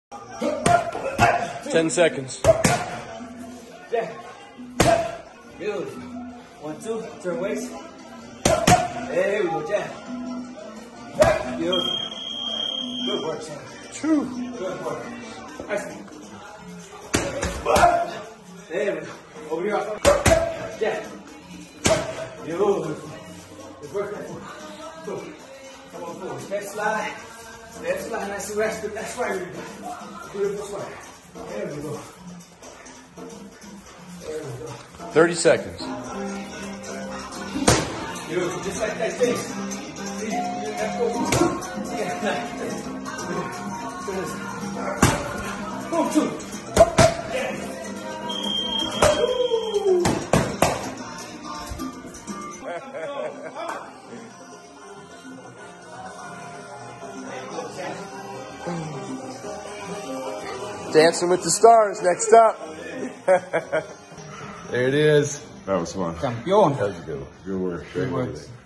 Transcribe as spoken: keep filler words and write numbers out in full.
Ten seconds. Yeah. Good. One, two. Turn weights. There we go, jab. Beautiful. Good work, son. True. Good work. Excellent. There we go. Over here. Yeah. Beautiful. Good work. Come on forward. Step slide. Step slide. Nice and rest. That's right. Beautiful slide. There we go. There we go. Thirty seconds. Beautiful. Just like that. Face. Let's go. Yeah. Move two. Dancing with the Stars next up. There it is. That was fun. Campeón. That was good. Good work. Good work.